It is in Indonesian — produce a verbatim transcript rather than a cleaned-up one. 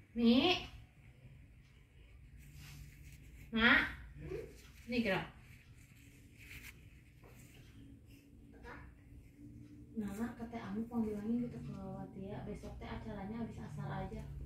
Mi, Mak, nih gerak. Nah, kata Ami mau bilangin gitu ke Watia besok teh acaranya habis asar aja.